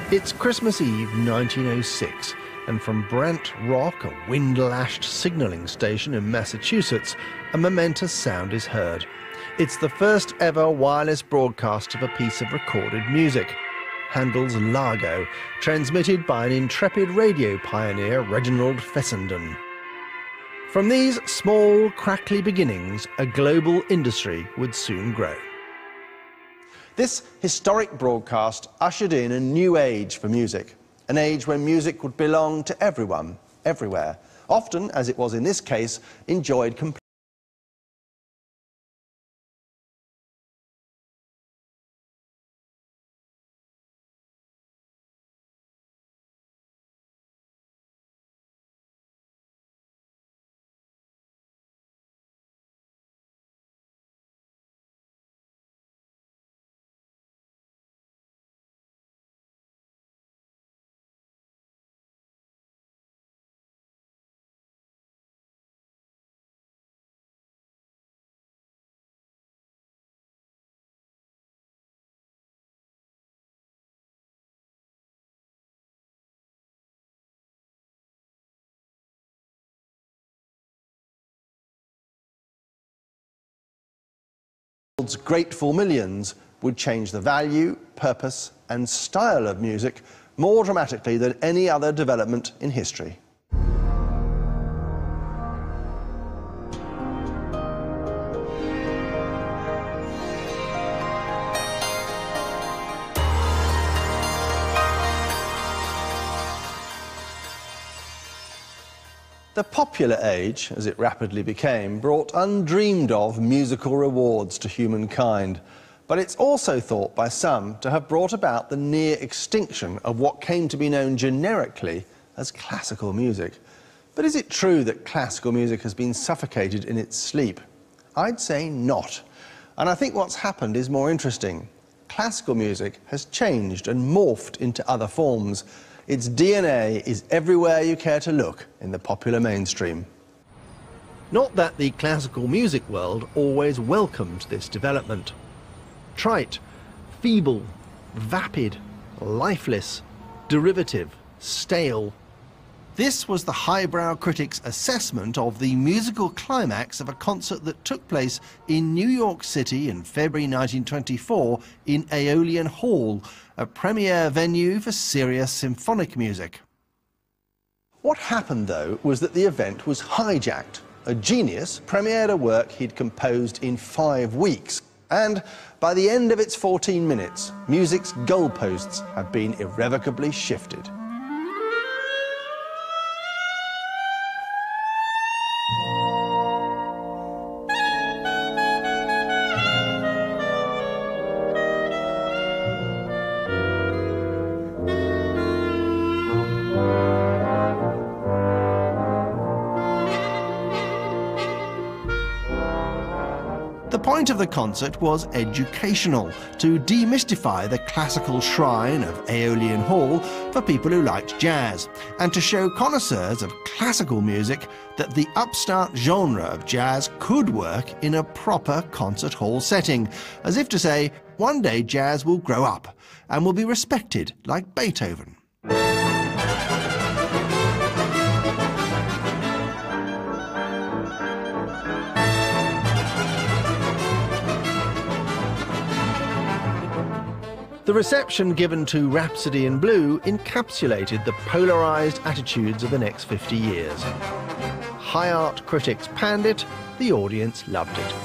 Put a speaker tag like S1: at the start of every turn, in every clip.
S1: It's Christmas Eve 1906, and from Brant Rock, a wind-lashed signalling station in Massachusetts, a momentous sound is heard. It's the first ever wireless broadcast of a piece of recorded music, Handel's Largo, transmitted by an intrepid radio pioneer, Reginald Fessenden. From these small, crackly beginnings, a global industry would soon grow. This historic broadcast ushered in a new age for music, an age when music would belong to everyone, everywhere, often, as it was in this case, enjoyed completely. Grateful millions would change the value, purpose and style of music more dramatically than any other development in history. The popular age, as it rapidly became, brought undreamed-of musical rewards to humankind. But it's also thought by some to have brought about the near extinction of what came to be known generically as classical music. But is it true that classical music has been suffocated in its sleep? I'd say not. And I think what's happened is more interesting. Classical music has changed and morphed into other forms. Its DNA is everywhere you care to look in the popular mainstream. Not that the classical music world always welcomed this development. Trite, feeble, vapid, lifeless, derivative, stale. This was the highbrow critics' assessment of the musical climax of a concert that took place in New York City in February 1924 in Aeolian Hall, a premier venue for serious symphonic music. What happened, though, was that the event was hijacked. A genius premiered a work he'd composed in 5 weeks, and by the end of its 14 minutes, music's goalposts had been irrevocably shifted. The point of the concert was educational, to demystify the classical shrine of Aeolian Hall for people who liked jazz, and to show connoisseurs of classical music that the upstart genre of jazz could work in a proper concert hall setting, as if to say, one day jazz will grow up and will be respected like Beethoven. The reception given to Rhapsody in Blue encapsulated the polarised attitudes of the next 50 years. High art critics panned it, the audience loved it.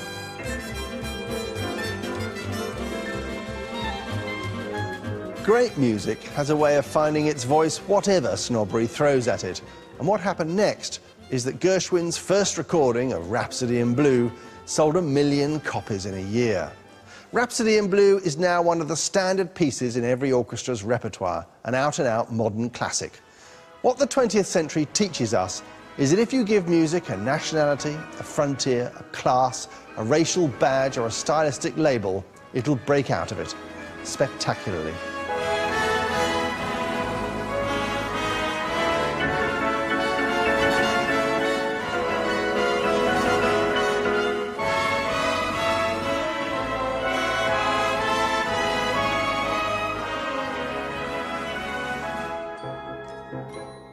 S1: Great music has a way of finding its voice whatever snobbery throws at it. And what happened next is that Gershwin's first recording of Rhapsody in Blue sold 1 million copies in a year. Rhapsody in Blue is now one of the standard pieces in every orchestra's repertoire, an out-and-out modern classic. What the 20th century teaches us is that if you give music a nationality, a frontier, a class, a racial badge or a stylistic label, it'll break out of it spectacularly.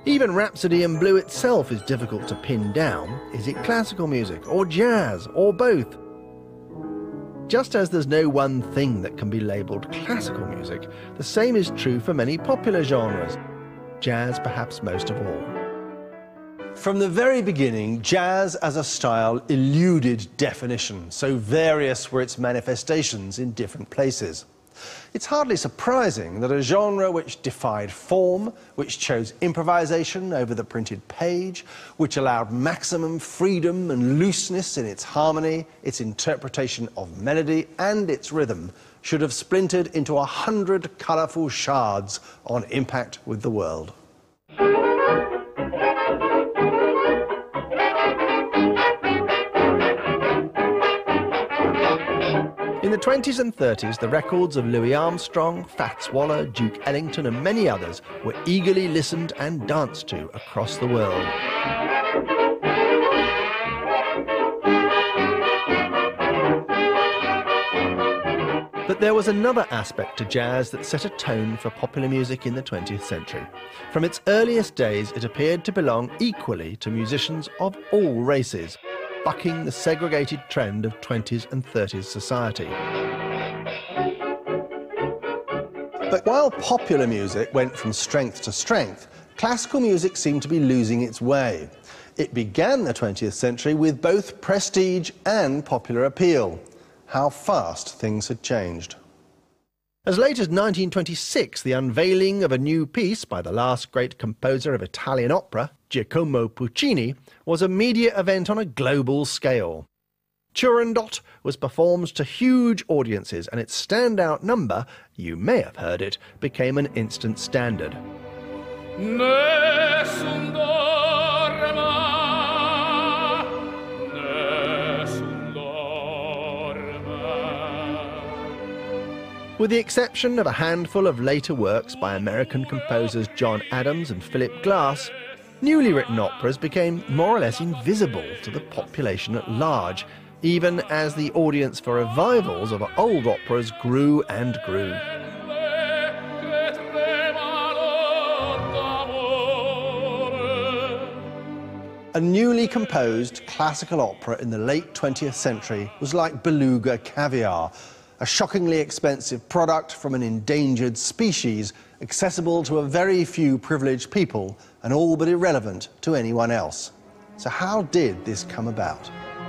S2: Even Rhapsody in Blue itself is difficult to pin down. Is it classical music, or jazz, or both? Just as there's no one thing that can be labelled classical music, the same is true for many popular genres, jazz perhaps most of all.
S1: From the very beginning, jazz as a style eluded definition, so various were its manifestations in different places. It's hardly surprising that a genre which defied form, which chose improvisation over the printed page, which allowed maximum freedom and looseness in its harmony, its interpretation of melody and its rhythm, should have splintered into 100 colourful shards on impact with the world.
S2: In the 20s and 30s, the records of Louis Armstrong, Fats Waller, Duke Ellington and many others were eagerly listened and danced to across the world. But there was another aspect to jazz that set a tone for popular music in the 20th century. From its earliest days, it appeared to belong equally to musicians of all races, bucking the segregated trend of 20s and 30s society.
S1: But while popular music went from strength to strength, classical music seemed to be losing its way. It began the 20th century with both prestige and popular appeal. How fast things had changed.
S2: As late as 1926, the unveiling of a new piece by the last great composer of Italian opera, Giacomo Puccini, was a media event on a global scale. Turandot was performed to huge audiences, and its standout number, you may have heard it, became an instant standard. With the exception of a handful of later works by American composers John Adams and Philip Glass, newly written operas became more or less invisible to the population at large, even as the audience for revivals of old operas grew and grew.
S1: A newly composed classical opera in the late 20th century was like beluga caviar, a shockingly expensive product from an endangered species, accessible to a very few privileged people and all but irrelevant to anyone else. So how did this come about?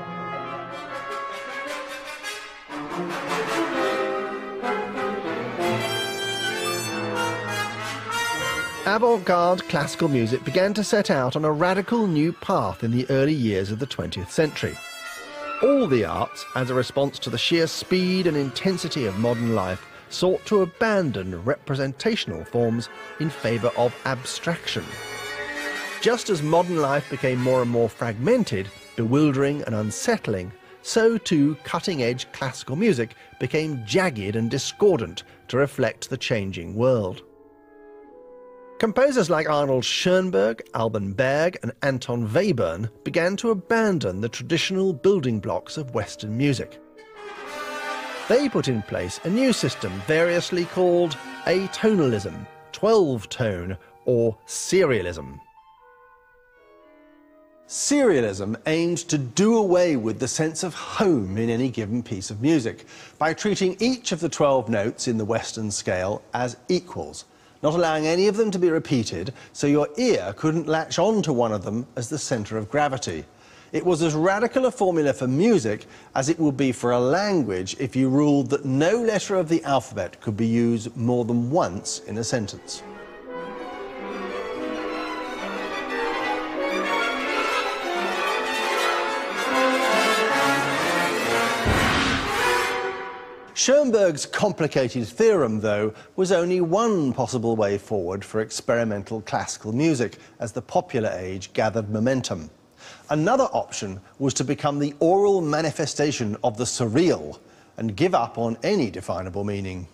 S2: Avant-garde classical music began to set out on a radical new path in the early years of the 20th century. All the arts, as a response to the sheer speed and intensity of modern life, sought to abandon representational forms in favour of abstraction. Just as modern life became more and more fragmented, bewildering and unsettling, so too cutting-edge classical music became jagged and discordant to reflect the changing world. Composers like Arnold Schoenberg, Alban Berg and Anton Webern began to abandon the traditional building blocks of Western music. They put in place a new system variously called atonalism, 12-tone or serialism.
S1: Serialism aimed to do away with the sense of home in any given piece of music by treating each of the 12 notes in the Western scale as equals, not allowing any of them to be repeated, so your ear couldn't latch on to one of them as the centre of gravity. It was as radical a formula for music as it would be for a language if you ruled that no letter of the alphabet could be used more than once in a sentence. Schoenberg's complicated theorem, though, was only one possible way forward for experimental classical music as the popular age gathered momentum. Another option was to become the oral manifestation of the surreal and give up on any definable meaning.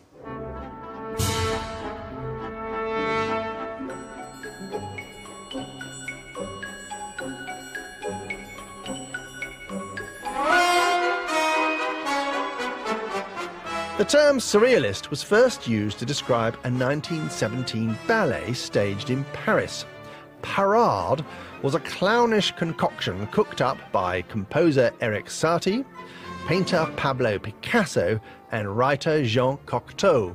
S2: The term surrealist was first used to describe a 1917 ballet staged in Paris. Parade was a clownish concoction cooked up by composer Erik Satie, painter Pablo Picasso and writer Jean Cocteau.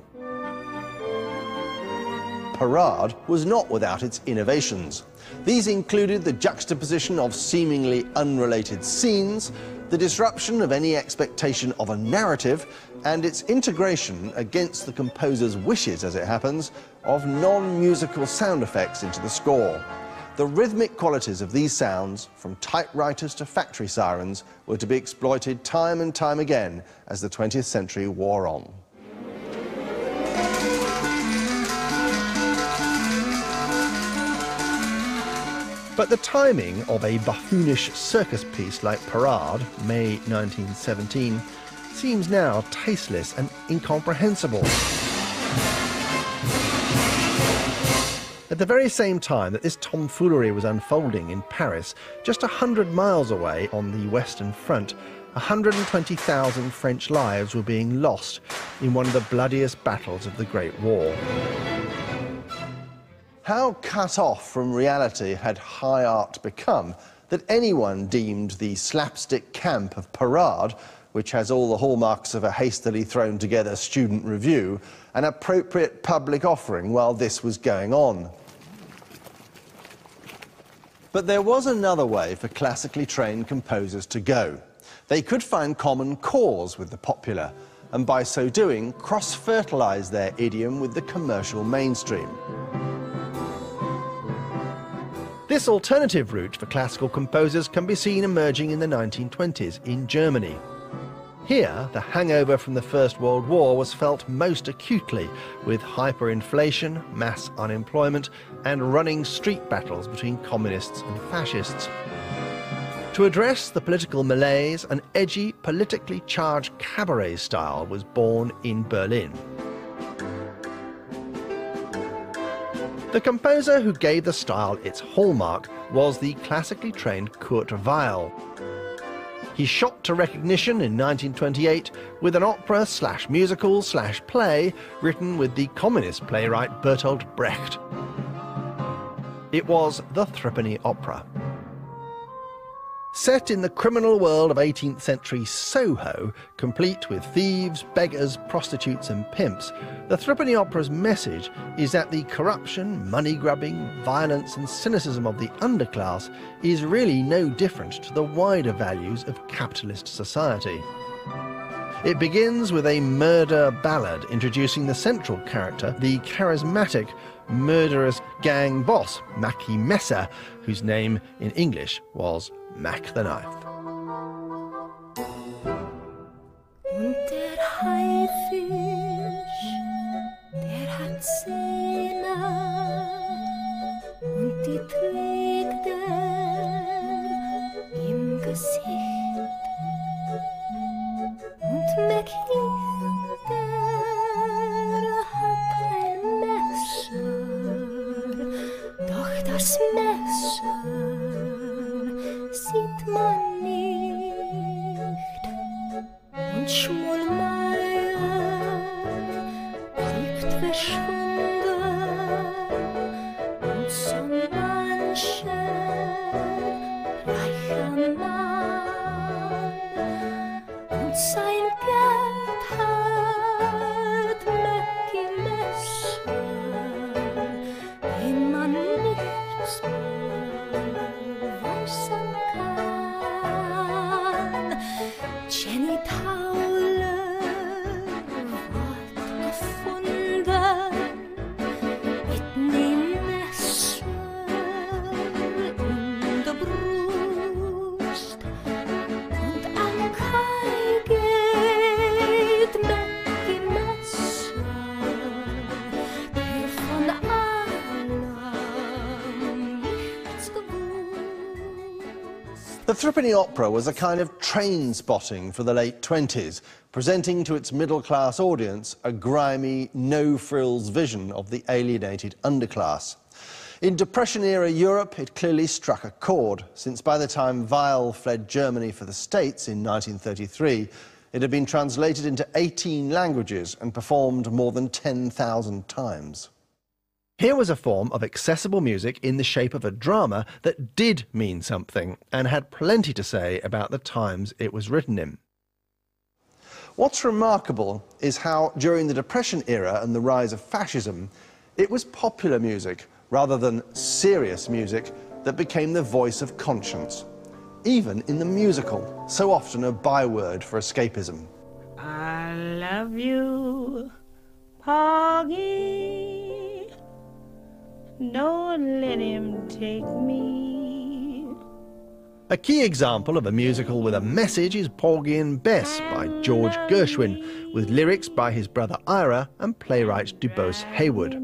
S1: Parade was not without its innovations. These included the juxtaposition of seemingly unrelated scenes, the disruption of any expectation of a narrative, and its integration, against the composer's wishes as it happens, of non-musical sound effects into the score. The rhythmic qualities of these sounds, from typewriters to factory sirens, were to be exploited time and time again as the 20th century wore on.
S2: But the timing of a buffoonish circus piece like Parade, May 1917, seems now tasteless and incomprehensible. At the very same time that this tomfoolery was unfolding in Paris, just 100 miles away on the Western Front, 120,000 French lives were being lost in one of the bloodiest battles of the Great War.
S1: How cut off from reality had high art become that anyone deemed the slapstick camp of Parade, which has all the hallmarks of a hastily thrown together student review, an appropriate public offering while this was going on? But there was another way for classically trained composers to go. They could find common cause with the popular, and by so doing, cross-fertilise their idiom with the commercial mainstream.
S2: This alternative route for classical composers can be seen emerging in the 1920s in Germany. Here, the hangover from the First World War was felt most acutely, with hyperinflation, mass unemployment, and running street battles between communists and fascists. To address the political malaise, an edgy, politically charged cabaret style was born in Berlin. The composer who gave the style its hallmark was the classically trained Kurt Weill. He shot to recognition in 1928 with an opera/musical/play written with the communist playwright Bertolt Brecht. It was the Threepenny Opera. Set in the criminal world of 18th century Soho, complete with thieves, beggars, prostitutes and pimps, the Threepenny Opera's message is that the corruption, money-grubbing, violence and cynicism of the underclass is really no different to the wider values of capitalist society. It begins with a murder ballad introducing the central character, the charismatic, murderous gang boss, Mackie Messer, whose name in English was Mac the Knife.
S3: Und der Haifisch, der hat Zähne, und die trägt im Gesicht. Und Mackie, der hat ein Messer, doch das Messer sieht man nicht. Und Schmolmeier blieb verschwunden, und so mancher reicher Mann, und sein Geld hat Mackie Messer, den man nichts beweisen kann. Jenny Tauler ward gefunden, mitten im Messer in der Brust, und am Kai geht Mackie Messer, der von allem nichts gewusst.
S1: The Threepenny Opera was a kind of train spotting for the late 20s, presenting to its middle-class audience a grimy, no-frills vision of the alienated underclass. In Depression-era Europe, it clearly struck a chord, since by the time Weill fled Germany for the States in 1933, it had been translated into 18 languages and performed more than 10,000 times.
S2: Here was a form of accessible music in the shape of a drama that did mean something and had plenty to say about the times it was written in.
S1: What's remarkable is how, during the Depression era and the rise of fascism, it was popular music, rather than serious music, that became the voice of conscience. Even in the musical, so often a byword for escapism.
S3: I love you, Porgy. Don't let him take me.
S2: A key example of a musical with a message is Porgy and Bess by George Gershwin, with lyrics by his brother Ira and playwright DuBose Haywood.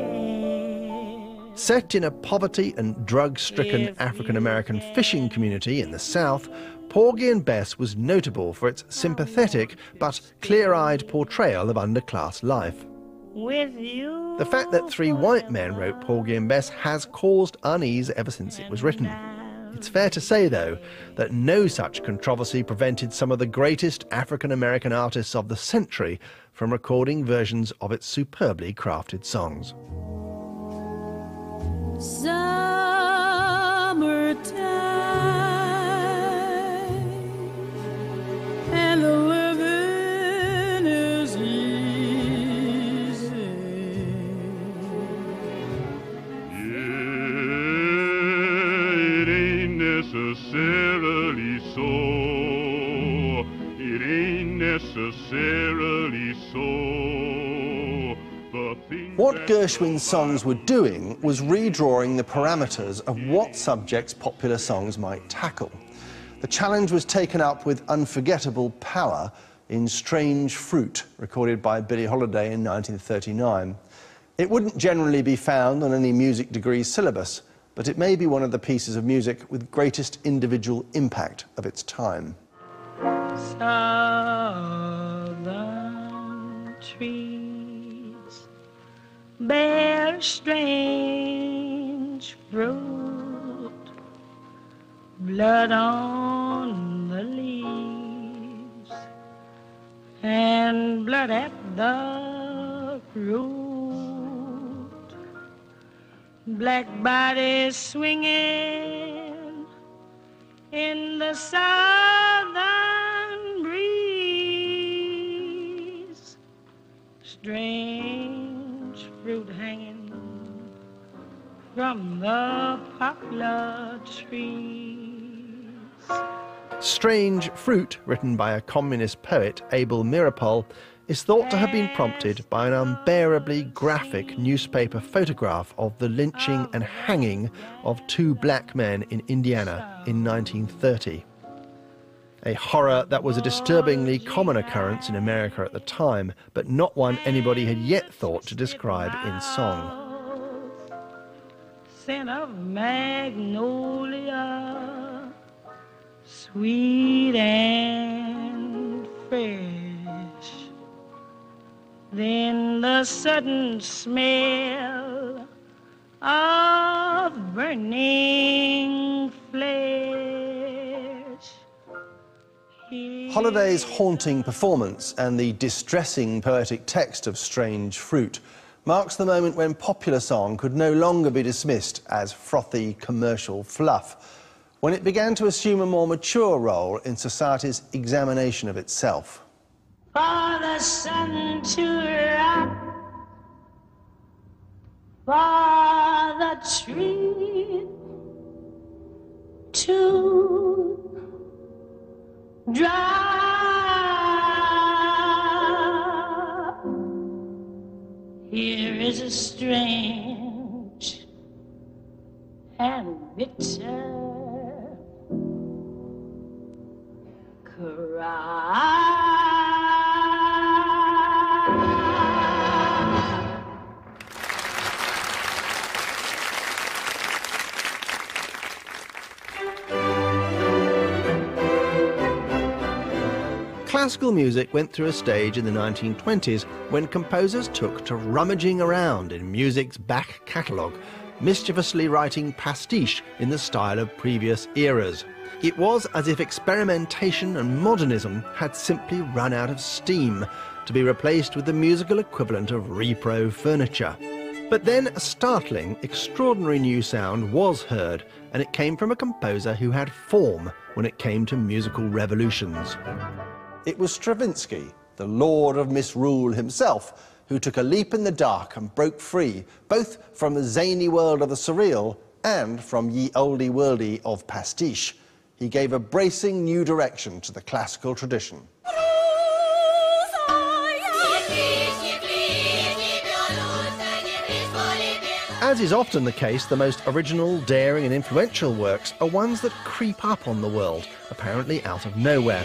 S2: Set in a poverty and drug-stricken African-American fishing community in the South, Porgy and Bess was notable for its sympathetic but clear-eyed portrayal of underclass life.
S3: With you.
S2: The fact that three white men wrote Porgy and Bess has caused unease ever since it was written. It's fair to say, though, that no such controversy prevented some of the greatest African-American artists of the century from recording versions of its superbly crafted songs.
S3: Summertime, and the living is easy.
S4: It ain't necessarily so. It ain't necessarily so.
S1: What Gershwin's songs were doing was redrawing the parameters of what subjects popular songs might tackle. The challenge was taken up with unforgettable power in Strange Fruit, recorded by Billie Holiday in 1939. It wouldn't generally be found on any music degree syllabus, but it may be one of the pieces of music with greatest individual impact of its time.
S3: Southern trees bear strange fruit, blood on the leaves, and blood at the root. Black bodies swinging in the southern breeze, strange fruit hanging from the poplar trees.
S2: Strange Fruit, written by a communist poet, Abel Meeropol, is thought to have been prompted by an unbearably graphic newspaper photograph of the lynching and hanging of two black men in Indiana in 1930. A horror that was a disturbingly common occurrence in America at the time, but not one anybody had yet thought to describe in song.
S3: Scent of magnolia, sweet and fresh. Then the sudden smell of burning flesh.
S1: Holiday's haunting performance and the distressing poetic text of Strange Fruit marks the moment when popular song could no longer be dismissed as frothy commercial fluff, when it began to assume a more mature role in society's examination of itself.
S3: For the sun to rock, for the tree to drop. Here is a strange and bitter cry.
S2: Classical music went through a stage in the 1920s when composers took to rummaging around in music's back catalogue, mischievously writing pastiche in the style of previous eras. It was as if experimentation and modernism had simply run out of steam, to be replaced with the musical equivalent of repro furniture. But then a startling, extraordinary new sound was heard, and it came from a composer who had form when it came to musical revolutions.
S1: It was Stravinsky, the lord of misrule himself, who took a leap in the dark and broke free, both from the zany world of the surreal and from ye olde worldy of pastiche. He gave a bracing new direction to the classical tradition.
S2: As is often the case, the most original, daring and influential works are ones that creep up on the world, apparently out of nowhere.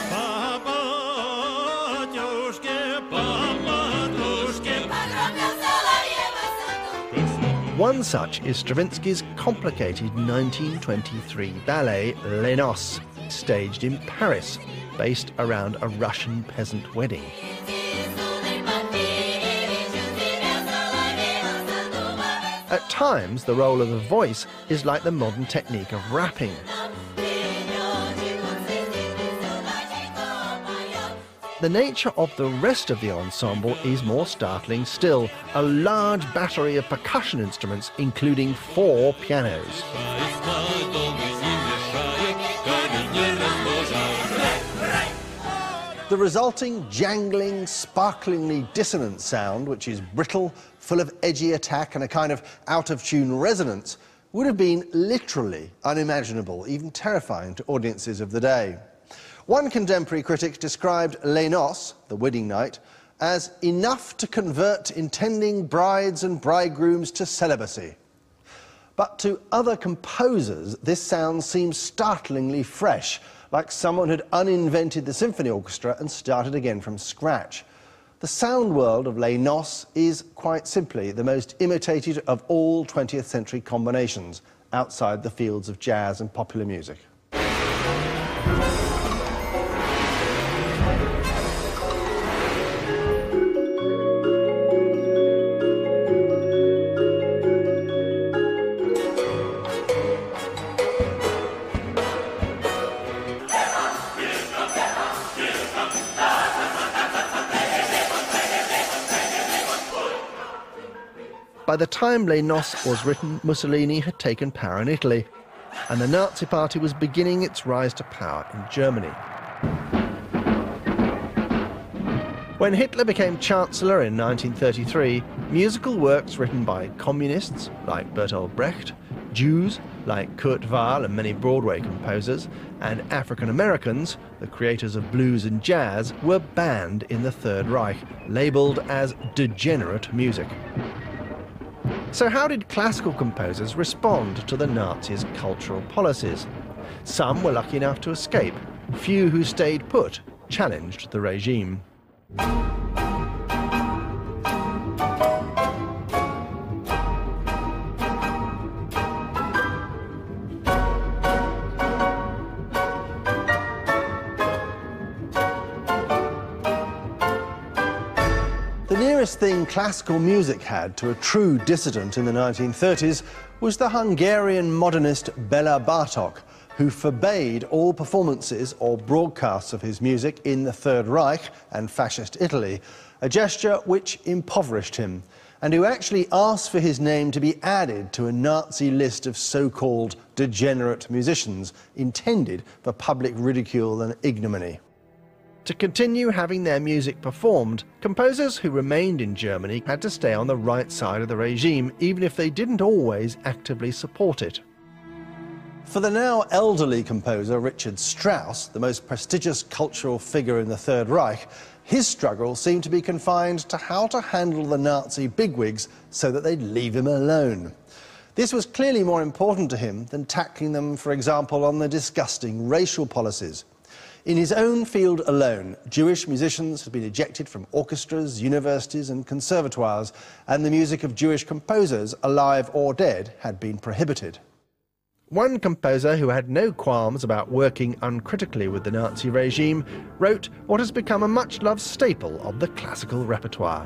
S2: One such is Stravinsky's complicated 1923 ballet Les Noces, staged in Paris, based around a Russian peasant wedding. At times, the role of the voice is like the modern technique of rapping. The nature of the rest of the ensemble is more startling still. A large battery of percussion instruments, including 4 pianos.
S1: The resulting jangling, sparklingly dissonant sound, which is brittle, full of edgy attack and a kind of out-of-tune resonance, would have been literally unimaginable, even terrifying to audiences of the day. One contemporary critic described Les Noces, the wedding night, as enough to convert intending brides and bridegrooms to celibacy. But to other composers, this sound seems startlingly fresh, like someone had uninvented the symphony orchestra and started again from scratch. The sound world of Les Noces is, quite simply, the most imitated of all 20th century combinations outside the fields of jazz and popular music.
S2: By the time Les Noces was written, Mussolini had taken power in Italy, and the Nazi Party was beginning its rise to power in Germany. When Hitler became Chancellor in 1933, musical works written by communists like Bertolt Brecht, Jews like Kurt Weill and many Broadway composers, and African Americans, the creators of blues and jazz, were banned in the Third Reich, labelled as degenerate music. So how did classical composers respond to the Nazis' cultural policies? Some were lucky enough to escape. Few who stayed put challenged the regime.
S1: The nearest thing classical music had to a true dissident in the 1930s was the Hungarian modernist Béla Bartók, who forbade all performances or broadcasts of his music in the Third Reich and fascist Italy, a gesture which impoverished him, and who actually asked for his name to be added to a Nazi list of so-called degenerate musicians intended for public ridicule and ignominy.
S2: To continue having their music performed, composers who remained in Germany had to stay on the right side of the regime, even if they didn't always actively support it.
S1: For the now elderly composer Richard Strauss, the most prestigious cultural figure in the Third Reich, his struggle seemed to be confined to how to handle the Nazi bigwigs so that they'd leave him alone. This was clearly more important to him than tackling them, for example, on the disgusting racial policies. In his own field alone, Jewish musicians had been ejected from orchestras, universities and conservatoires, and the music of Jewish composers, alive or dead, had been prohibited.
S2: One composer who had no qualms about working uncritically with the Nazi regime wrote what has become a much-loved staple of the classical repertoire.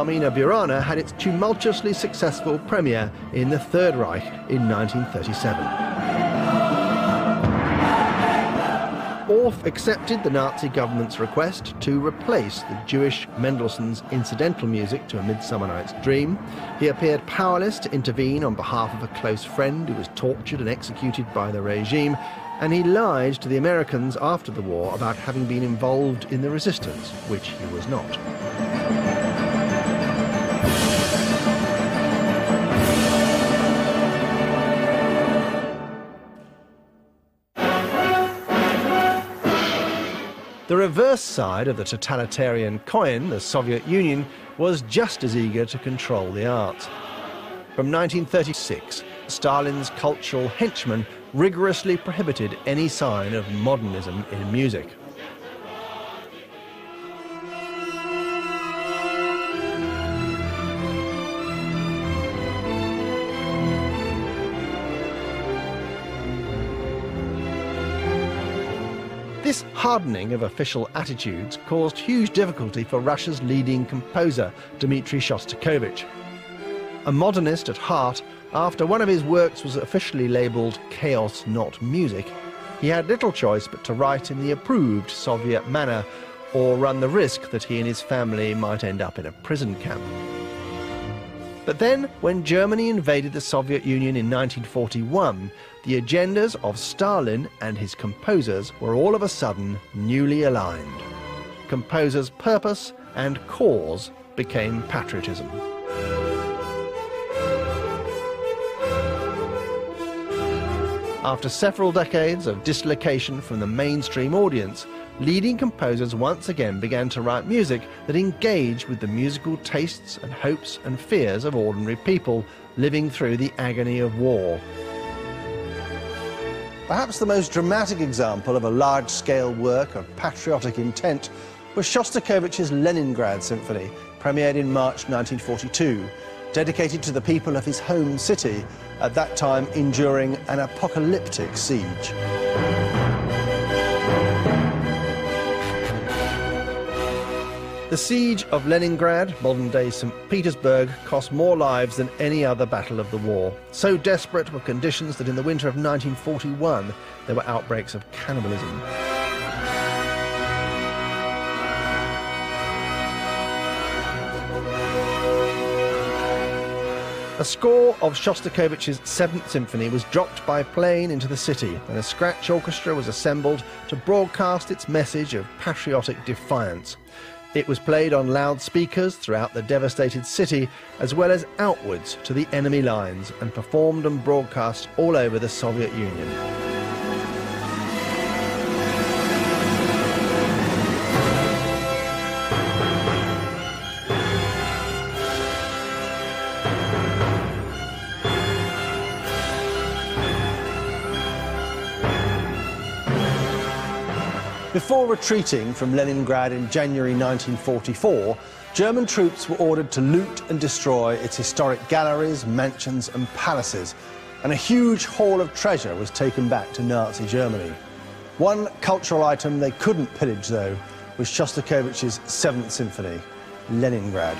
S2: Carmina Burana had its tumultuously successful premiere in the Third Reich in 1937. Orff accepted the Nazi government's request to replace the Jewish Mendelssohn's incidental music to A Midsummer Night's Dream. He appeared powerless to intervene on behalf of a close friend who was tortured and executed by the regime, and he lied to the Americans after the war about having been involved in the resistance, which he was not. The reverse side of the totalitarian coin, the Soviet Union, was just as eager to control the arts. From 1936, Stalin's cultural henchmen rigorously prohibited any sign of modernism in music. This hardening of official attitudes caused huge difficulty for Russia's leading composer, Dmitri Shostakovich. A modernist at heart, after one of his works was officially labelled Chaos Not Music, he had little choice but to write in the approved Soviet manner, or run the risk that he and his family might end up in a prison camp. But then, when Germany invaded the Soviet Union in 1941, the agendas of Stalin and his composers were all of a sudden newly aligned. Composers' purpose and cause became patriotism. After several decades of dislocation from the mainstream audience, leading composers once again began to write music that engaged with the musical tastes and hopes and fears of ordinary people living through the agony of war.
S1: Perhaps the most dramatic example of a large-scale work of patriotic intent was Shostakovich's Leningrad Symphony, premiered in March 1942, dedicated to the people of his home city, at that time enduring an apocalyptic siege. The siege of Leningrad, modern-day St. Petersburg, cost more lives than any other battle of the war. So desperate were conditions that in the winter of 1941 there were outbreaks of cannibalism. A score of Shostakovich's Seventh Symphony was dropped by plane into the city, and a scratch orchestra was assembled to broadcast its message of patriotic defiance. It was played on loudspeakers throughout the devastated city, as well as outwards to the enemy lines, and performed and broadcast all over the Soviet Union. Before retreating from Leningrad in January 1944, German troops were ordered to loot and destroy its historic galleries, mansions and palaces, and a huge haul of treasure was taken back to Nazi Germany. One cultural item they couldn't pillage, though, was Shostakovich's Seventh Symphony, Leningrad.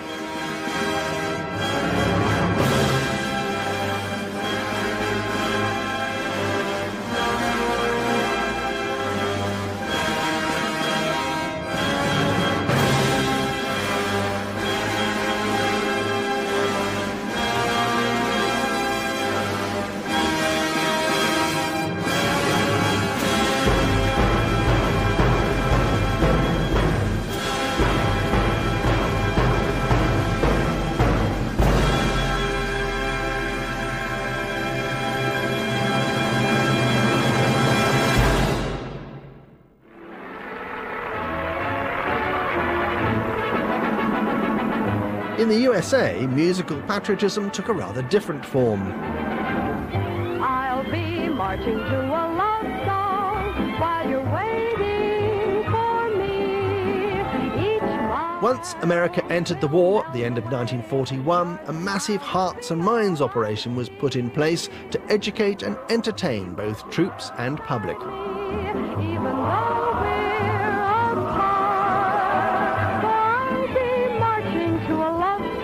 S2: In the USA, musical patriotism took a rather different form.
S5: I'll be marching to a love song while you're waiting for me.
S2: Once America entered the war at the end of 1941, a massive hearts and minds operation was put in place to educate and entertain both troops and public.
S5: Even though we're apart, for I'll be marching to a love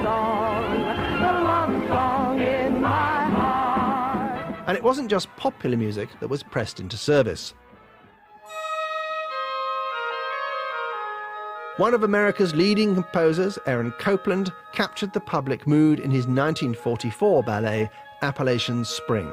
S2: And it wasn't just popular music that was pressed into service. One of America's leading composers, Aaron Copland, captured the public mood in his 1944 ballet, Appalachian Spring.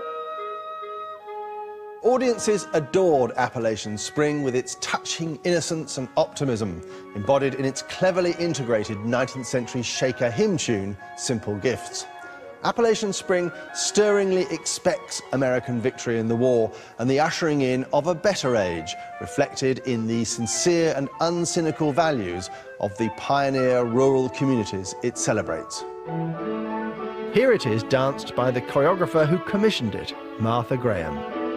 S1: Audiences adored Appalachian Spring with its touching innocence and optimism, embodied in its cleverly integrated 19th century shaker hymn tune, Simple Gifts. Appalachian Spring stirringly expects American victory in the war and the ushering in of a better age, reflected in the sincere and uncynical values of the pioneer rural communities it celebrates.
S2: Here it is, danced by the choreographer who commissioned it, Martha Graham.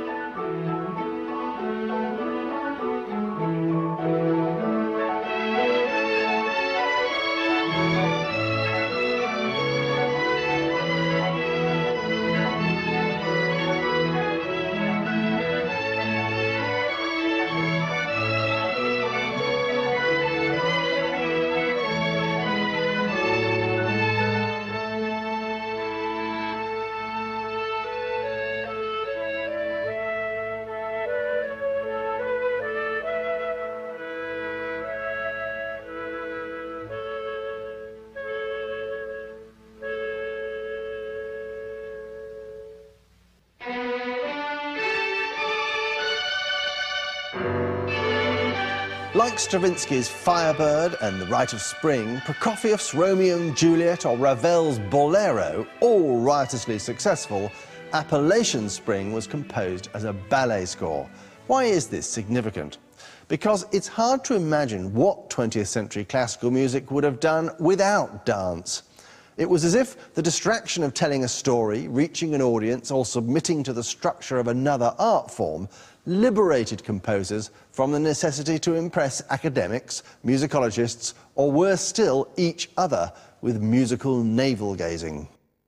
S1: Like Stravinsky's Firebird and The Rite of Spring, Prokofiev's Romeo and Juliet or Ravel's Bolero, all riotously successful, Appalachian Spring was composed as a ballet score. Why is this significant? Because it's hard to imagine what 20th century classical music would have done without dance. It was as if the distraction of telling a story, reaching an audience, or submitting to the structure of another art form liberated composers from the necessity to impress academics, musicologists, or worse still, each other with musical navel-gazing.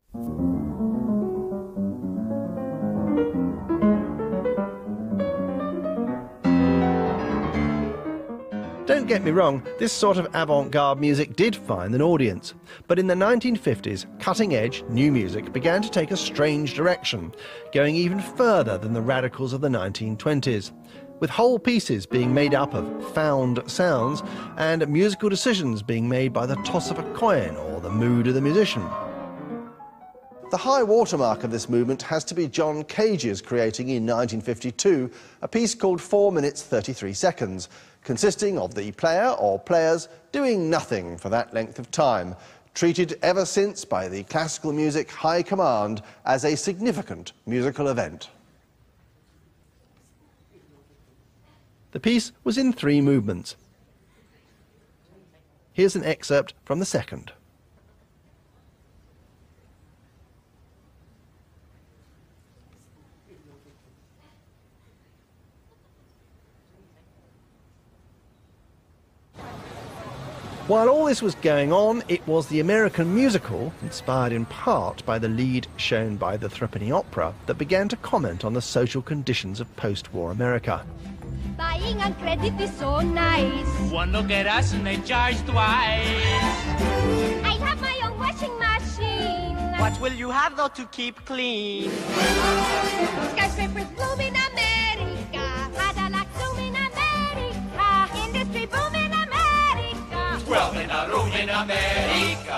S2: Don't get me wrong, this sort of avant-garde music did find an audience. But in the 1950s, cutting-edge new music began to take a strange direction, going even further than the radicals of the 1920s, with whole pieces being made up of found sounds and musical decisions being made by the toss of a coin or the mood of the musician.
S1: The high watermark of this movement has to be John Cage's creating in 1952 a piece called 4 minutes 33 seconds, consisting of the player or players doing nothing for that length of time, treated ever since by the classical music high command as a significant musical event.
S2: The piece was in 3 movements. Here's an excerpt from the second. While all this was going on, it was the American musical, inspired in part by the lead shown by the Threepenny Opera, that began to comment on the social conditions of post-war America.
S5: Buying on credit is so nice.
S6: One look at us and they charge twice.
S5: I have my own washing machine.
S6: What will you have though to keep clean?
S5: Skyscrapers bloom in America. Cadillac zoom in America. Industry boom in America.
S6: 12 in a room in America.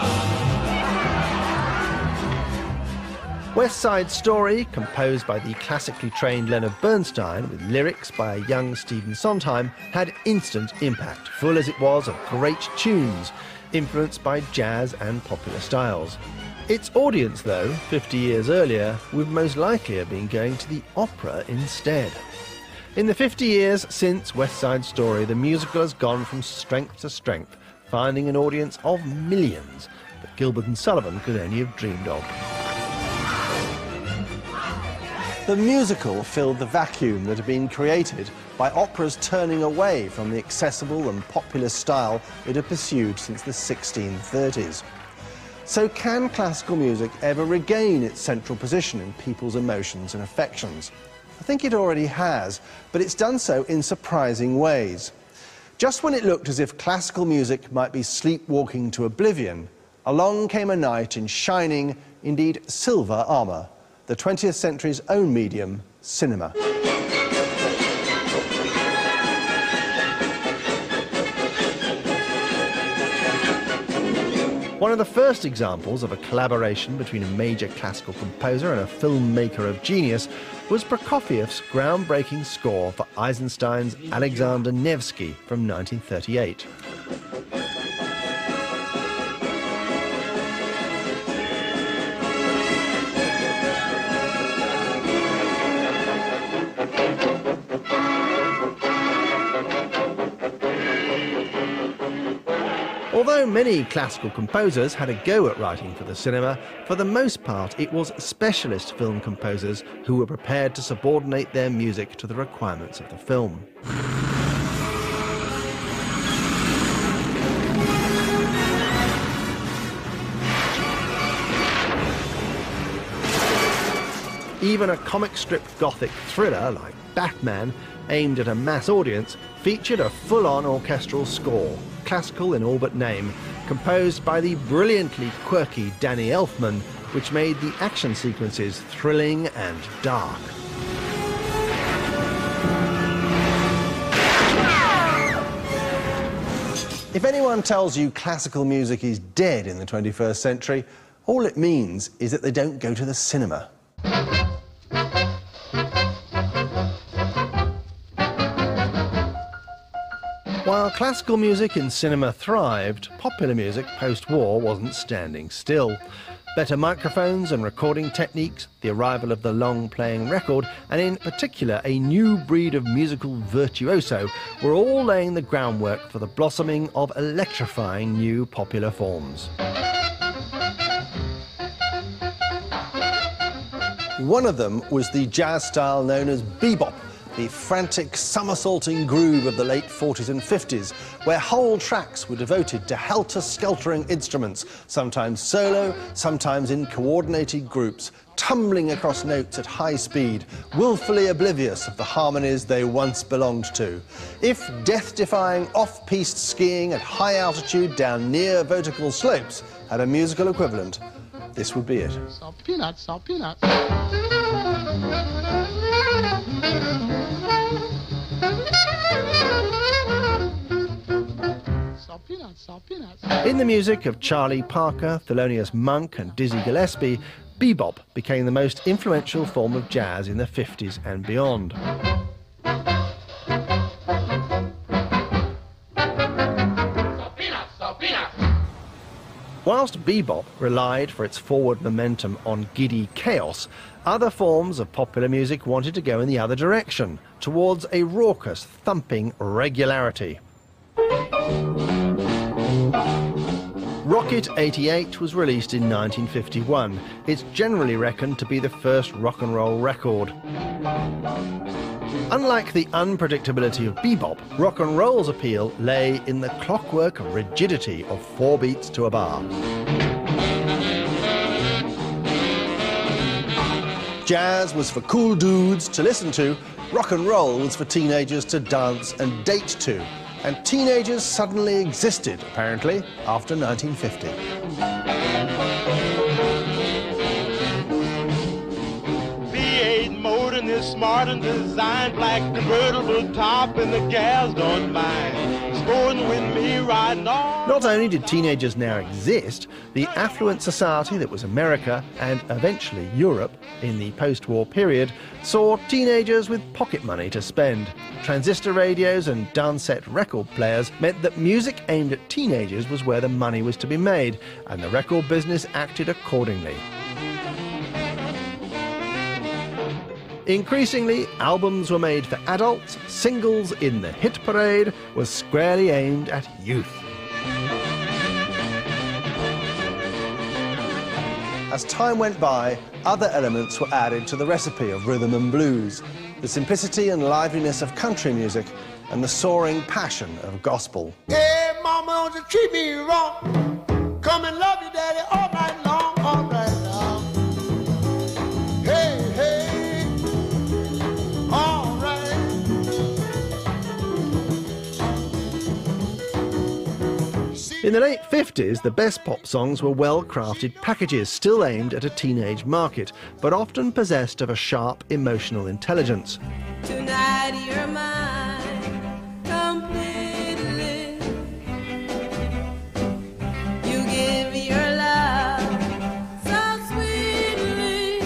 S2: West Side Story, composed by the classically trained Leonard Bernstein with lyrics by a young Stephen Sondheim, had instant impact, full as it was of great tunes, influenced by jazz and popular styles. Its audience, though, 50 years earlier, would most likely have been going to the opera instead. In the 50 years since West Side Story, the musical has gone from strength to strength, finding an audience of millions that Gilbert and Sullivan could only have dreamed of.
S1: The musical filled the vacuum that had been created by operas turning away from the accessible and popular style it had pursued since the 1630s. So can classical music ever regain its central position in people's emotions and affections? I think it already has, but it's done so in surprising ways. Just when it looked as if classical music might be sleepwalking to oblivion, along came a knight in shining, indeed silver armour, the 20th century's own medium, cinema.
S2: One of the first examples of a collaboration between a major classical composer and a filmmaker of genius was Prokofiev's groundbreaking score for Eisenstein's Alexander Nevsky from 1938. Although many classical composers had a go at writing for the cinema, for the most part it was specialist film composers who were prepared to subordinate their music to the requirements of the film. Even a comic strip gothic thriller like Batman, aimed at a mass audience, featured a full-on orchestral score, classical in all but name, composed by the brilliantly quirky Danny Elfman, which made the action sequences thrilling and dark.
S1: If anyone tells you classical music is dead in the 21st century, all it means is that they don't go to the cinema.
S2: While classical music in cinema thrived, popular music post-war wasn't standing still. Better microphones and recording techniques, the arrival of the long-playing record, and in particular a new breed of musical virtuoso were all laying the groundwork for the blossoming of electrifying new popular forms.
S1: One of them was the jazz style known as bebop, the frantic somersaulting groove of the late 40s and 50s, where whole tracks were devoted to helter-skeltering instruments, sometimes solo, sometimes in coordinated groups, tumbling across notes at high speed, willfully oblivious of the harmonies they once belonged to. If death-defying off-piste skiing at high altitude down near vertical slopes had a musical equivalent, this would be it.
S7: Salt peanuts, salt peanuts. Salt peanuts, salt peanuts.
S2: In the music of Charlie Parker, Thelonious Monk and Dizzy Gillespie, bebop became the most influential form of jazz in the 50s and beyond.
S6: Salt peanuts, salt peanuts.
S2: Whilst bebop relied for its forward momentum on giddy chaos, other forms of popular music wanted to go in the other direction, towards a raucous, thumping regularity. Rocket 88 was released in 1951. It's generally reckoned to be the first rock and roll record. Unlike the unpredictability of bebop, rock and roll's appeal lay in the clockwork rigidity of 4 beats to a bar.
S1: Jazz was for cool dudes to listen to, rock and roll was for teenagers to dance and date to. And teenagers suddenly existed, apparently, after 1950.
S8: V8 motor is smart and designed, black convertible top, and the gals don't mind. Sporting with me riding on.
S2: Not only did teenagers now exist, the affluent society that was America and eventually Europe in the post-war period saw teenagers with pocket money to spend. Transistor radios and dance-set record players meant that music aimed at teenagers was where the money was to be made, and the record business acted accordingly. Increasingly, albums were made for adults, singles in the hit parade was squarely aimed at youth.
S1: As time went by, other elements were added to the recipe of rhythm and blues, the simplicity and liveliness of country music, and the soaring passion of gospel.
S7: Hey, mama, don't you treat me wrong. Come and love you, daddy, all night long, all night long. Hey, hey, all right.
S2: In the late 50s, the best pop songs were well-crafted packages still aimed at a teenage market, but often possessed of a sharp emotional intelligence.
S9: Tonight you're mine completely. You give me your love so sweetly.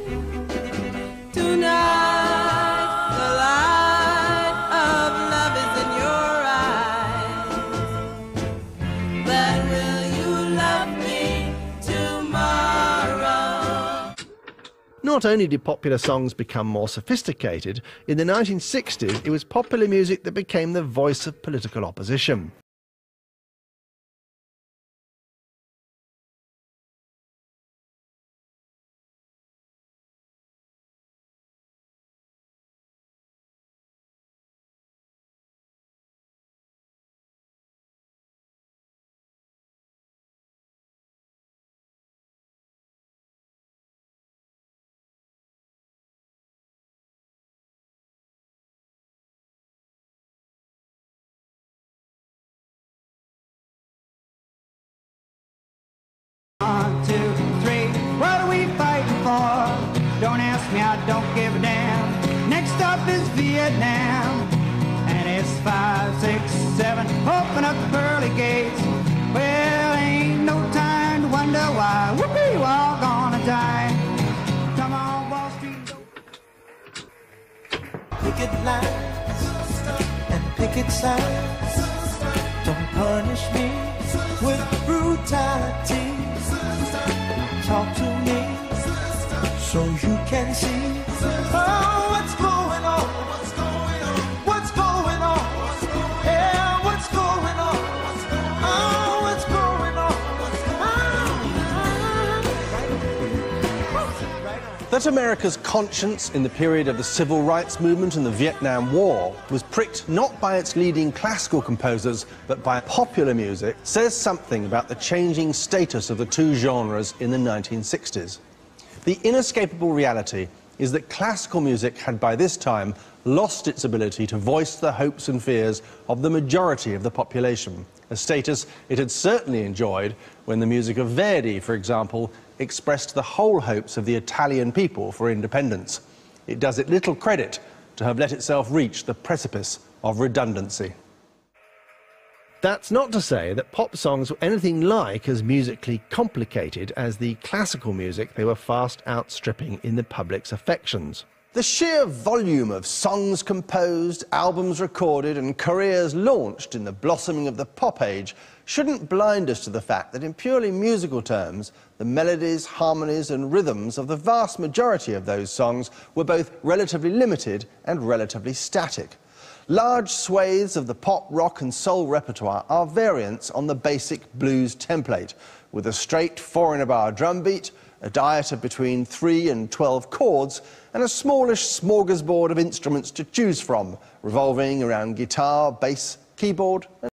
S9: Tonight the light of love is in your eyes. But will you love me tomorrow?
S2: Not only did popular songs become more sophisticated, in the 1960s it was popular music that became the voice of political opposition.
S10: One, two, three, what are we fighting for? Don't ask me, I don't give a damn. Next up is Vietnam. And it's 5, 6, 7, open up the pearly gates. Well, ain't no time to wonder why. Whoopee, we're all gonna die. Come on, Wall Street.
S11: Picket lines and picket signs. Don't punish me with brutality. Talk to me so you can see what's going on. What's going on? Yeah, what's going on? Oh, what's going on?
S1: That America's conscience in the period of the Civil Rights Movement and the Vietnam War was pricked not by its leading classical composers but by popular music says something about the changing status of the two genres in the 1960s. The inescapable reality is that classical music had by this time lost its ability to voice the hopes and fears of the majority of the population, a status it had certainly enjoyed when the music of Verdi, for example, expressed the whole hopes of the Italian people for independence. It does it little credit to have let itself reach the precipice of redundancy.
S2: That's not to say that pop songs were anything like as musically complicated as the classical music they were fast outstripping in the public's affections.
S1: The sheer volume of songs composed, albums recorded and careers launched in the blossoming of the pop age shouldn't blind us to the fact that in purely musical terms, the melodies, harmonies and rhythms of the vast majority of those songs were both relatively limited and relatively static. Large swathes of the pop, rock and soul repertoire are variants on the basic blues template, with a straight 4-in-a-bar drum beat, a diet of between 3 and 12 chords, and a smallish smorgasbord of instruments to choose from, revolving around guitar, bass, keyboard and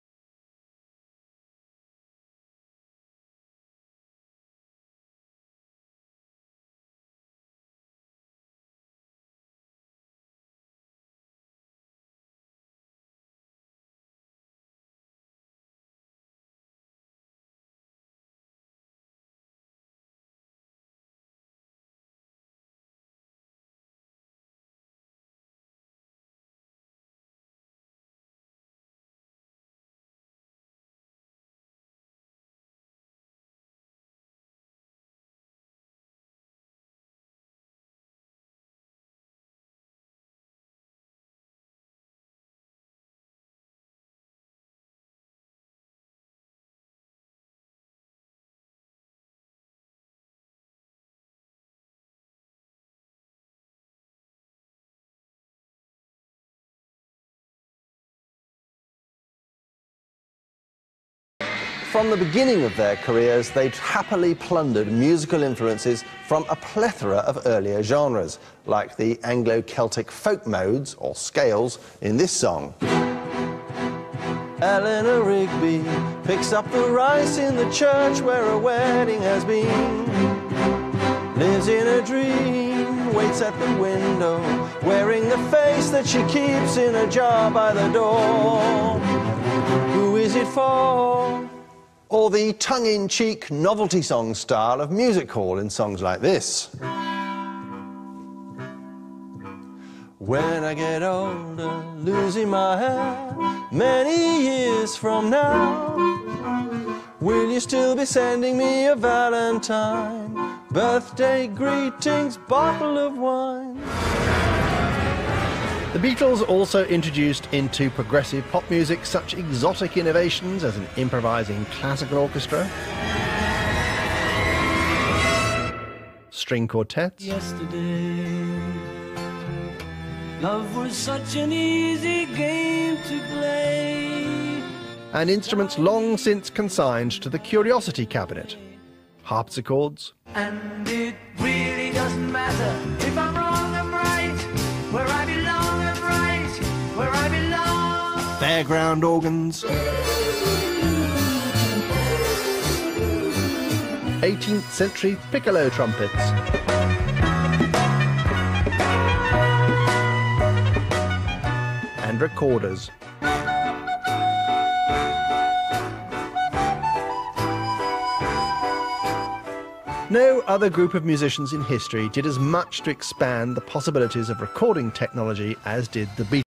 S1: From the beginning of their careers, they'd happily plundered musical influences from a plethora of earlier genres, like the Anglo-Celtic folk modes, or scales, in this song. Eleanor Rigby picks up the rice in the church where a wedding has been. Lives in a dream, waits at the window, wearing the face that she keeps in a jar by the door. Who is it for? or the tongue-in-cheek novelty song style of music hall in songs like this. When I get older, losing my hair, many years from now, will you still be sending me a valentine, birthday greetings, bottle of wine?
S2: The Beatles also introduced into progressive pop music such exotic innovations as an improvising classical orchestra, string quartets,
S12: yesterday, love was such an easy game to play,
S2: and instruments long since consigned to the curiosity cabinet, harpsichords,
S12: and it really doesn't matter if I'm wrong, I'm right, where I belong, I'm right, where I belong.
S2: fairground organs, 18th century piccolo trumpets, and recorders. No other group of musicians in history did as much to expand the possibilities of recording technology as did the Beatles.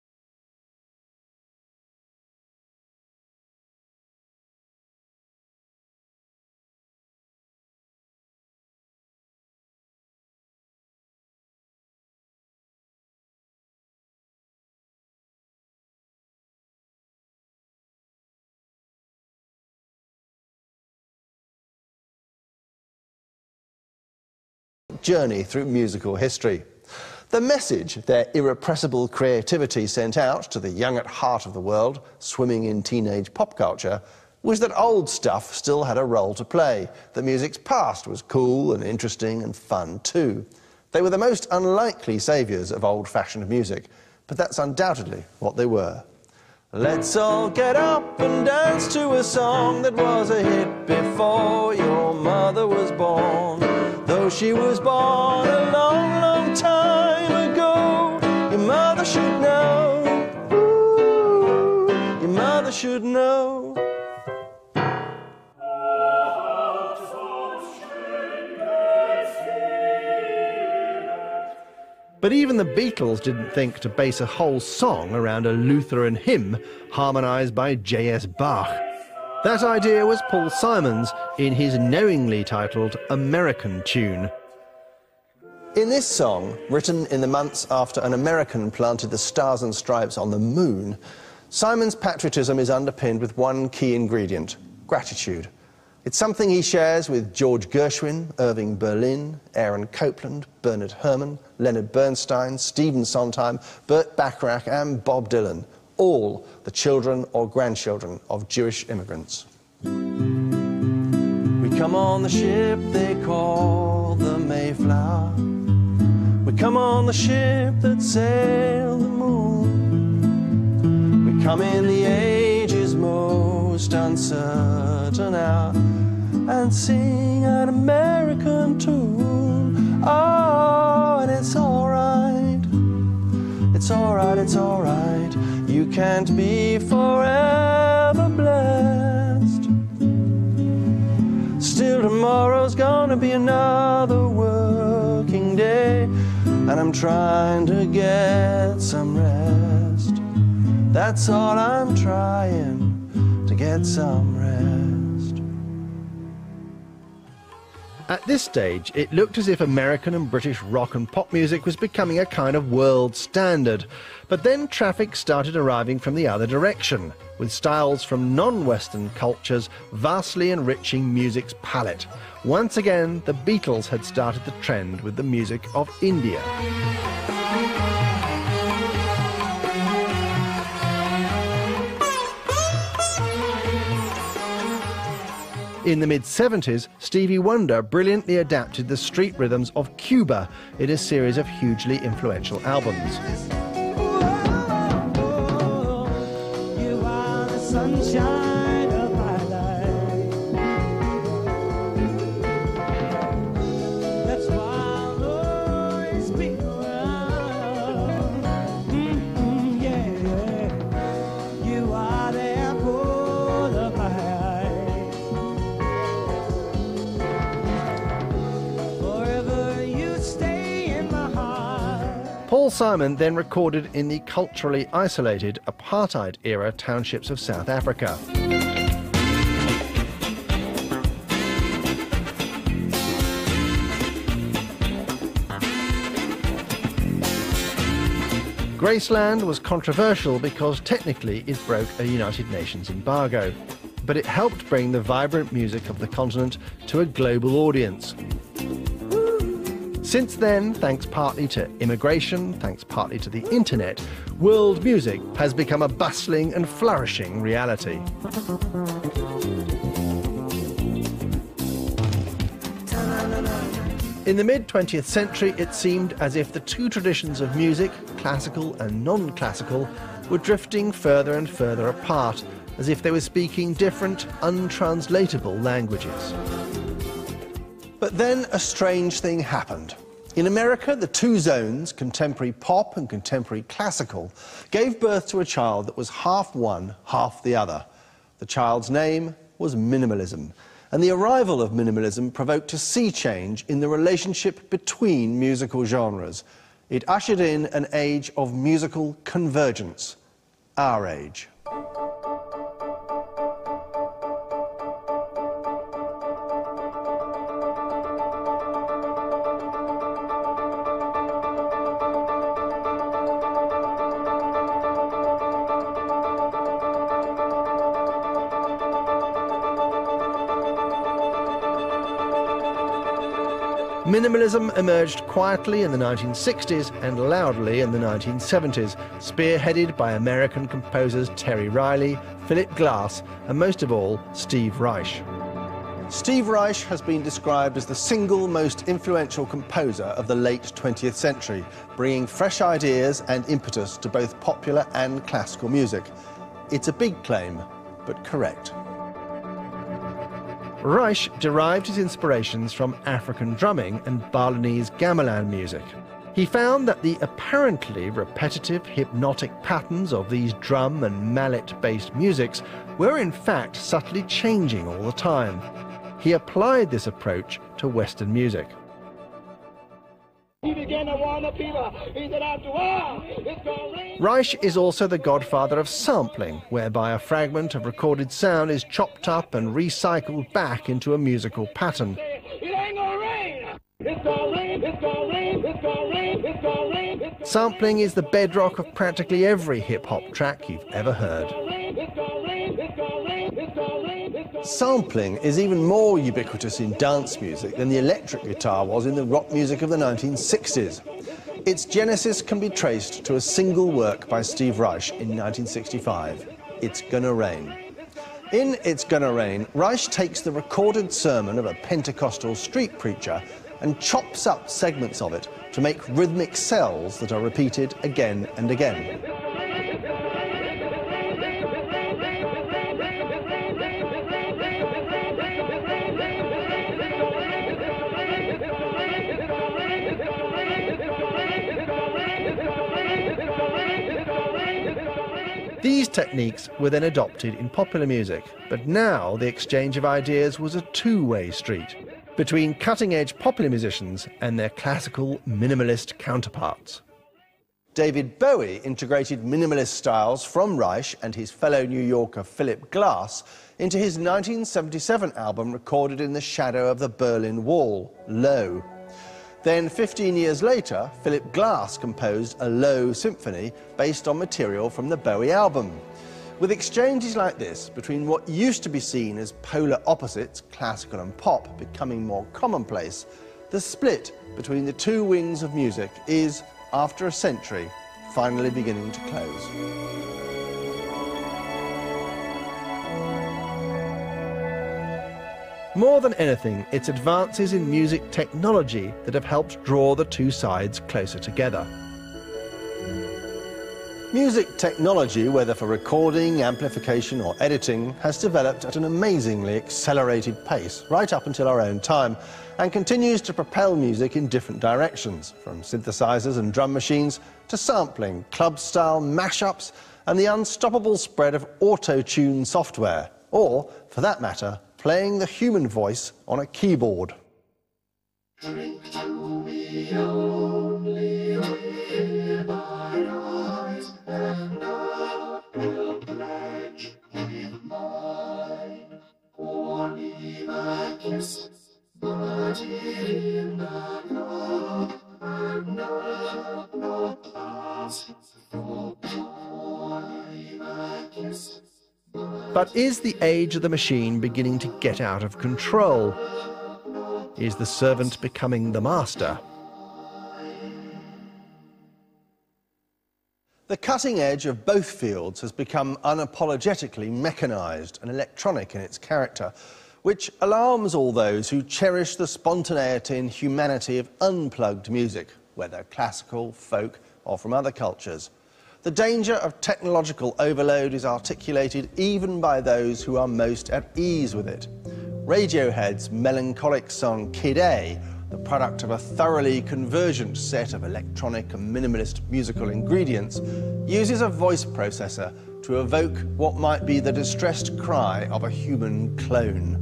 S1: Journey through musical history. The message their irrepressible creativity sent out to the young at heart of the world, swimming in teenage pop culture, was that old stuff still had a role to play, that music's past was cool and interesting and fun too. They were the most unlikely saviours of old-fashioned music, but that's undoubtedly what they were. Let's all get up and dance to a song that was a hit before your mother was born. Though she was born a long, long time ago, your mother should know. Ooh, your mother should know.
S2: But even the Beatles didn't think to base a whole song around a Lutheran hymn harmonised by J.S. Bach. That idea was Paul Simon's in his knowingly titled American Tune.
S1: In this song, written in the months after an American planted the Stars and Stripes on the moon, Simon's patriotism is underpinned with one key ingredient: gratitude. It's something he shares with George Gershwin, Irving Berlin, Aaron Copland, Bernard Herrmann, Leonard Bernstein, Stephen Sondheim, Burt Bacharach and Bob Dylan, all the children or grandchildren of Jewish immigrants. We come on the ship they call the Mayflower. We come on the ship that sailed the moon. We come in the age's most uncertain hour and sing an American tune. Oh, and it's all right. It's all right, it's all right. You can't be forever blessed. Still tomorrow's gonna be another working day, and I'm trying to get some rest. That's all I'm trying, to get some rest.
S2: At this stage, it looked as if American and British rock and pop music was becoming a kind of world standard. But then traffic started arriving from the other direction, with styles from non-Western cultures vastly enriching music's palette. Once again, the Beatles had started the trend with the music of India. In the mid-70s, Stevie Wonder brilliantly adapted the street rhythms of Cuba in a series of hugely influential albums.
S12: You are the sunshine of my life. That's why I'll always be around. Yeah. You are the apple of my eye.
S2: Paul Simon then recorded in the culturally isolated apartheid-era townships of South Africa. Graceland was controversial because technically it broke a United Nations embargo, but it helped bring the vibrant music of the continent to a global audience. Since then, thanks partly to immigration, thanks partly to the internet, world music has become a bustling and flourishing reality. In the mid-20th century, it seemed as if the two traditions of music, classical and non-classical, were drifting further and further apart, as if they were speaking different, untranslatable languages.
S1: But then a strange thing happened. In America, the two zones, contemporary pop and contemporary classical, gave birth to a child that was half one, half the other. The child's name was minimalism. And the arrival of minimalism provoked a sea change in the relationship between musical genres. It ushered in an age of musical convergence, our age.
S2: Minimalism emerged quietly in the 1960s and loudly in the 1970s, spearheaded by American composers Terry Riley, Philip Glass, and most of all, Steve Reich.
S1: Steve Reich has been described as the single most influential composer of the late 20th century, bringing fresh ideas and impetus to both popular and classical music. It's a big claim, but correct.
S2: Reich derived his inspirations from African drumming and Balinese gamelan music. He found that the apparently repetitive, hypnotic patterns of these drum and mallet-based musics were in fact subtly changing all the time. He applied this approach to Western music. Reich is also the godfather of sampling, whereby a fragment of recorded sound is chopped up and recycled back into a musical pattern. Sampling is the bedrock of practically every hip-hop track you've ever heard.
S1: Sampling is even more ubiquitous in dance music than the electric guitar was in the rock music of the 1960s. Its genesis can be traced to a single work by Steve Reich in 1965, It's Gonna Rain. In It's Gonna Rain, Reich takes the recorded sermon of a Pentecostal street preacher and chops up segments of it to make rhythmic cells that are repeated again and again.
S2: These techniques were then adopted in popular music, but now the exchange of ideas was a two-way street between cutting-edge popular musicians and their classical minimalist counterparts.
S1: David Bowie integrated minimalist styles from Reich and his fellow New Yorker Philip Glass into his 1977 album recorded in the shadow of the Berlin Wall, Low. Then, 15 years later, Philip Glass composed a Low symphony based on material from the Bowie album. With exchanges like this between what used to be seen as polar opposites, classical and pop, becoming more commonplace, the split between the two wings of music is, after a century, finally beginning to close.
S2: More than anything, it's advances in music technology that have helped draw the two sides closer together.
S1: Music technology, whether for recording, amplification or editing, has developed at an amazingly accelerated pace right up until our own time and continues to propel music in different directions, from synthesizers and drum machines to sampling, club-style mashups and the unstoppable spread of auto-tune software, or, for that matter, playing the human voice on a keyboard.
S11: Drink to me only,
S2: But is the age of the machine beginning to get out of control? Is the servant becoming the master?
S1: The cutting edge of both fields has become unapologetically mechanised and electronic in its character, which alarms all those who cherish the spontaneity and humanity of unplugged music, whether classical, folk or from other cultures. The danger of technological overload is articulated even by those who are most at ease with it. Radiohead's melancholic song Kid A, the product of a thoroughly convergent set of electronic and minimalist musical ingredients, uses a voice processor to evoke what might be the distressed cry of a human clone.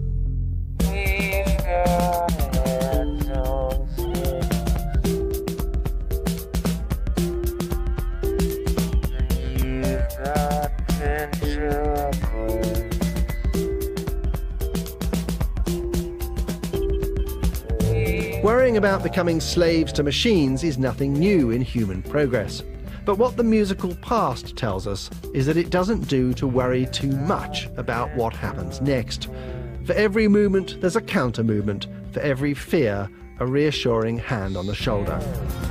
S2: Worrying about becoming slaves to machines is nothing new in human progress. But what the musical past tells us is that it doesn't do to worry too much about what happens next. For every movement, there's a counter-movement. For every fear, a reassuring hand on the shoulder.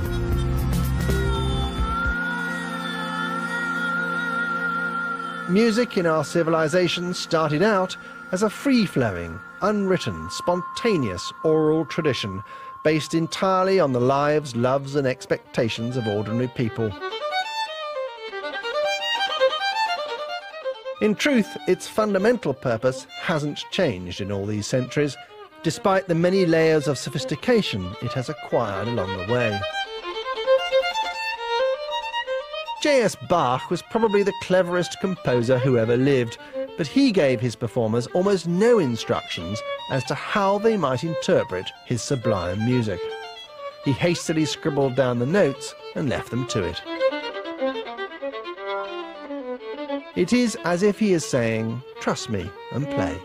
S2: Music in our civilization started out as a free-flowing, unwritten, spontaneous oral tradition based entirely on the lives, loves and expectations of ordinary people. In truth, its fundamental purpose hasn't changed in all these centuries, despite the many layers of sophistication it has acquired along the way. J.S. Bach was probably the cleverest composer who ever lived, but he gave his performers almost no instructions as to how they might interpret his sublime music. He hastily scribbled down the notes and left them to it. It is as if he is saying, "Trust me and play."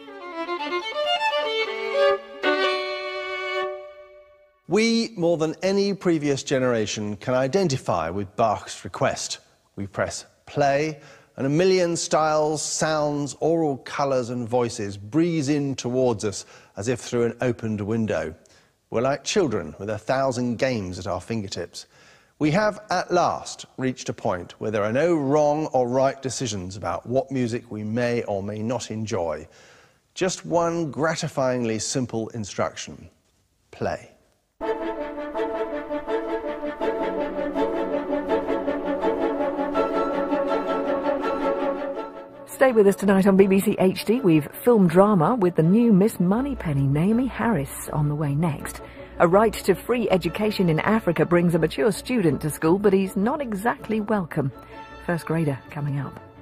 S1: We, more than any previous generation, can identify with Bach's request. We press play, and a million styles, sounds, aural colours and voices breeze in towards us as if through an opened window. We're like children with 1,000 games at our fingertips. We have, at last, reached a point where there are no wrong or right decisions about what music we may or may not enjoy. Just one gratifyingly simple instruction: play.
S13: Stay with us tonight on BBC HD. We've film drama with the new Miss Moneypenny, Naomi Harris, on the way next. A right to free education in Africa brings a mature student to school, but he's not exactly welcome. First grader coming up.